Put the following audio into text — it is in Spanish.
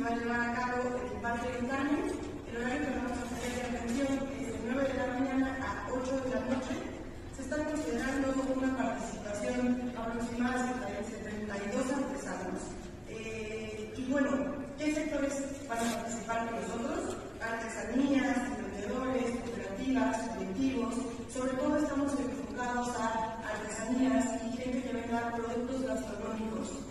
va a llevar a cabo el Parque del Carmen. El horario que vamos a hacer de atención es de 9 de la mañana a 8 de la noche. Se está considerando una participación aproximada de 72 artesanos. Y bueno, ¿qué sectores van a participar con nosotros? Artesanías, emprendedores, cooperativas, colectivos. Sobre todo estamos enfocados a artesanías y gente que venda productos gastronómicos.